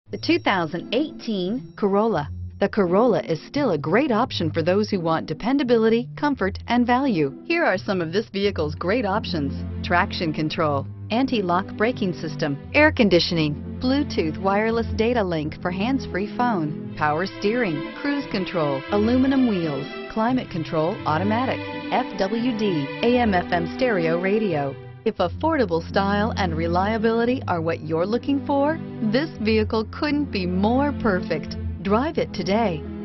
The 2018 Corolla. The Corolla is still a great option for those who want dependability, comfort, and value. Here are some of this vehicle's great options: traction control, anti-lock braking system, air conditioning, Bluetooth wireless data link for hands-free phone, power steering, cruise control, aluminum wheels, climate control automatic, FWD, AM/FM stereo radio. If affordable style and reliability are what you're looking for, this vehicle couldn't be more perfect. Drive it today.